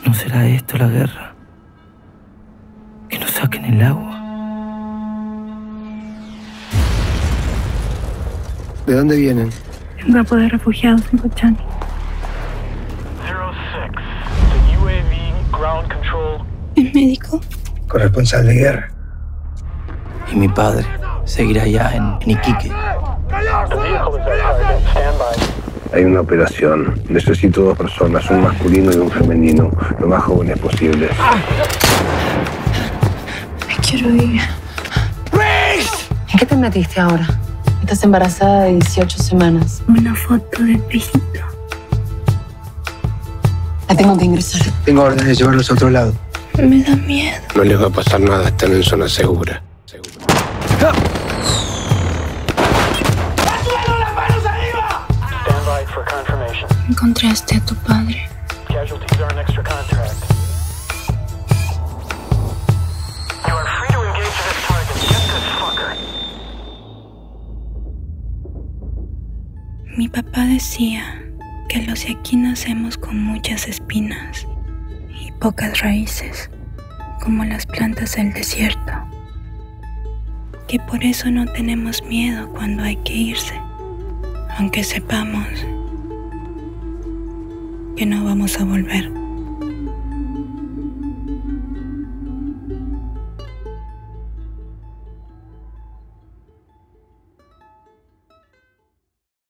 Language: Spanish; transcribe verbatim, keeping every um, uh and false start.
¿No será esto la guerra? Que nos saquen el agua. ¿De dónde vienen? De un campo de refugiados en Cochani. cero seis, the U A V ground control. ¿El médico? Corresponsal de guerra. Y mi padre seguirá allá en, en Iquique. The vehicle is at target. Stand by. Hay una operación. Necesito dos personas, un masculino y un femenino, lo más jóvenes posibles. Me quiero ir. ¿En qué te metiste ahora? Estás embarazada de dieciocho semanas. Una foto del viejito. La tengo que ingresar. Tengo orden de llevarlos a otro lado. Me da miedo. No les va a pasar nada, están en zona segura. Stand by for confirmation. Encontraste a tu padre. Casualties are an extra contract. You are free to engage this target. Get this fucker. Mi papá decía que los de aquí nacemos con muchas espinas y pocas raíces, como las plantas del desierto. Que por eso no tenemos miedo cuando hay que irse, aunque sepamos que no vamos a volver.